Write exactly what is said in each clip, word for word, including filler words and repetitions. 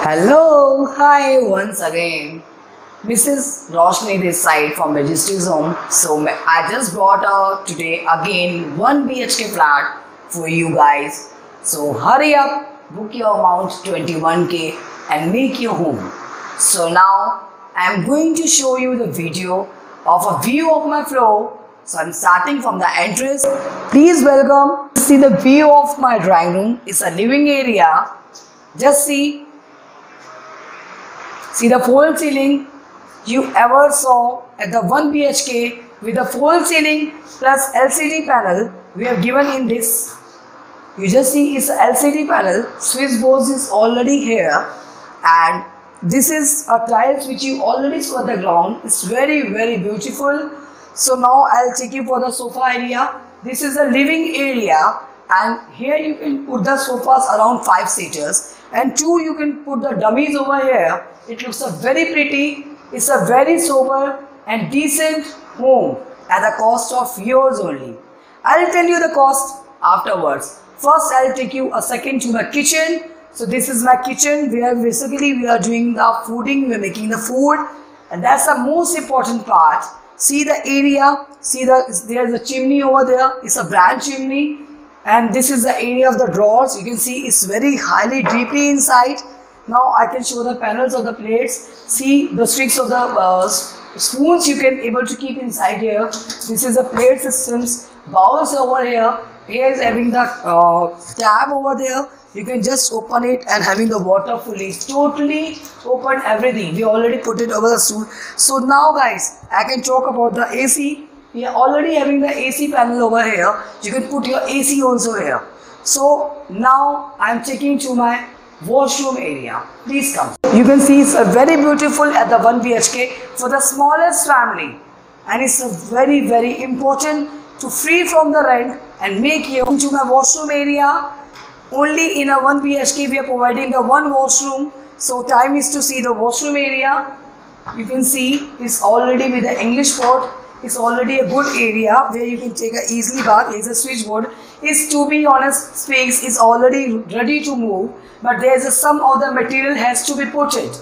Hello, hi once again. Missus Roshni this side from Majesty's Home. So I just brought uh, today again one B H K flat for you guys. So hurry up, book your amount twenty-one K and make your home. So now I am going to show you the video of a view of my floor. So I'm starting from the entrance. Please welcome. See the view of my drawing room. It's a living area. Just see. See the full ceiling you ever saw at the one B H K with the full ceiling plus L C D panel we have given in this. You just see it's a L C D panel. Switch boards is already here, and this is a tiles which you already saw at the ground. It's very very beautiful. So now I'll take you for the sofa area. This is the living area, and here you can put the sofas around five seaters, and two you can put the dummies over here. It looks a very pretty. It's a very sober and decent home at the cost of yours only. I'll tell you the cost afterwards. First, I'll take you a second to my kitchen. So this is my kitchen where basically we are doing the fooding. We're making the food, and that's the most important part. See the area. See the there's a chimney over there. It's a branch chimney, and this is the area of the drawers. You can see it's very highly deeply inside. Now I can show the panels of the plates. See the sticks of the uh, spoons you can able to keep inside here. This is the plate systems. Bowls over here. Here is having the uh, tab over there. You can just open it and having the water fully. Totally open everything. We already put it over the stool. So now guys, I can talk about the A C. We are already having the A C panel over here. You can put your A C also here. So now I am taking to my washroom area. Please come. You can see it's a very beautiful at the one B H K for the smallest family, and it's a very very important to free from the rent and make you into my washroom area. Only in a one B H K we are providing the one washroom. So time is to see the washroom area. You can see it's already with the English pot. It's already a good area where you can take a easily bath. It's a switchboard. It's, to be honest, space is already ready to move, but there's a, some of the material has to be put it.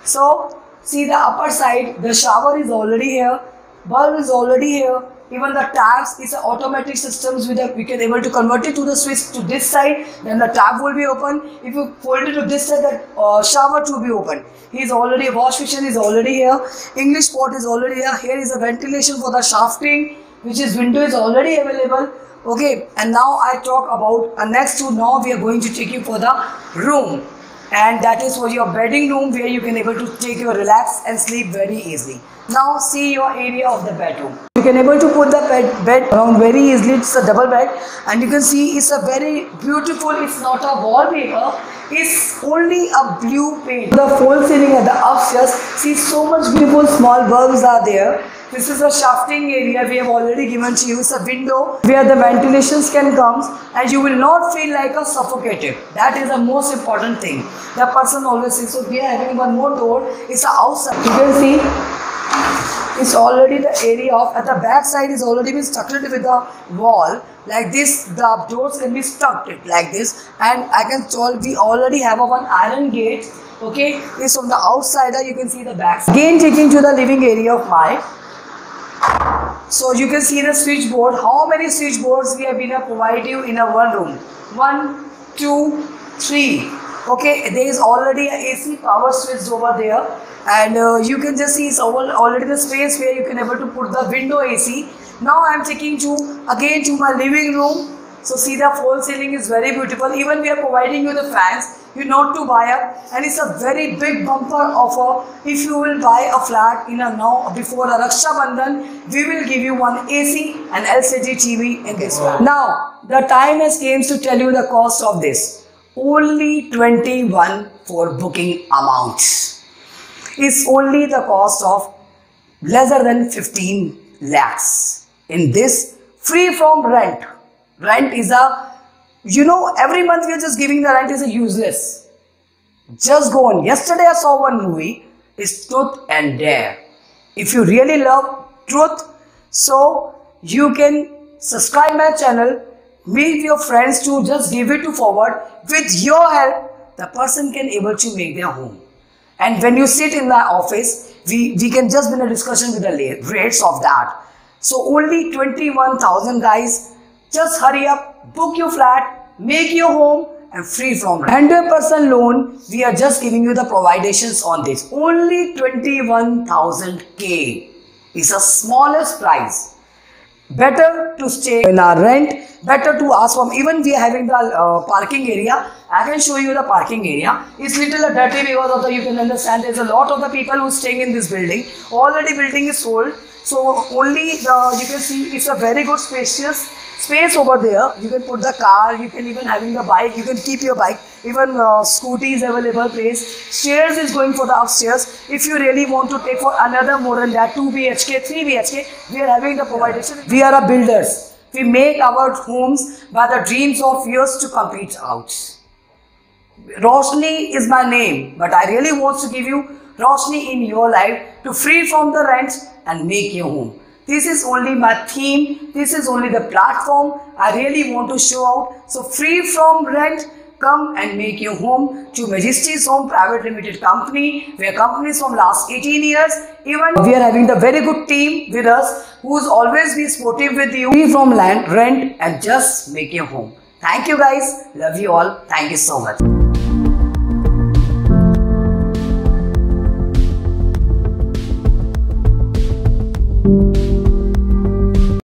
So see the upper side, the shower is already here, bulb is already here. Even the taps is an automatic systems with a, we can able to convert it to the switch to this side, then the tap will be open. If you fold it to this side, the uh, shower to be open. He's already, wash basin is already here. English pot is already here. Here is a ventilation for the shafting, which is window is already available. Okay, and now I talk about uh, next to now we are going to take you for the room, and that is for your bedding room where you can able to take your relax and sleep very easily. Now see your area of the bedroom. You can able to put the bed, bed around very easily. It's a double bed, and you can see it's a very beautiful. It's not a wallpaper. It's only a blue paint. The full ceiling at the upstairs. See so much beautiful small bulbs are there. This is a shafting area we have already given to you. It's a window where the ventilations can come, and you will not feel like a suffocated. That is the most important thing. The person always says, so we are having one more door. It's a outside. You can see it's already the area of at the back side is already been stuck with the wall like this. The doors can be stuck like this, and I can tell we already have a one iron gate. Okay, it's on the outside. You can see the back. Again, taking to the living area of mine. So you can see the switchboard. How many switchboards we have been provide you in a one room? One, two, three. Okay, there is already a A C power switch over there, and uh, you can just see it's already the space where you can able to put the window A C. Now I am taking to again to my living room. So see the full ceiling is very beautiful. Even we are providing you the fans. You not to buy up, and it's a very big bumper offer. If you will buy a flat in a now before the Raksha Bandhan, we will give you one A C and L C D T V in this flat. Now the time has came to tell you the cost of this. Only twenty-one for booking amount. It's only the cost of lesser than fifteen lakhs. In this, free from rent. Rent is a, you know, every month we are just giving the rent is a useless. Just go on. Yesterday I saw one movie. It's Truth and Dare. If you really love truth, so you can subscribe my channel. Meet your friends to just give it to forward. With your help, the person can able to make their home. And when you sit in the office, we, we can just be in a discussion with the rates of that. So only twenty-one thousand guys. Just hurry up, book your flat, make your home and free from rent. one hundred percent loan, we are just giving you the provisions on this. Only twenty-one thousand K is the smallest price. Better to stay in our rent, better to ask from, even we are having the uh, parking area. I can show you the parking area. It's little dirty because of the, you can understand there's a lot of the people who are staying in this building. Already building is sold. So only the, you can see it's a very good spacious space over there. You can put the car, you can even having the bike, you can keep your bike, even uh, scooty is available place. Stairs is going for the upstairs. If you really want to take for another more than that, two B H K, three B H K, we are having the provision. We are a builders. We make our homes by the dreams of yours to complete out. Roshni is my name, but I really want to give you Roshni in your life to free from the rent and make your home. This is only my theme. This is only the platform I really want to show out. So free from rent, come and make your home to Majesty's Home Private Limited Company. We are companies from last eighteen years. Even we are having the very good team with us who's always be supportive with you. Free from land, rent and just make your home. Thank you guys. Love you all. Thank you so much.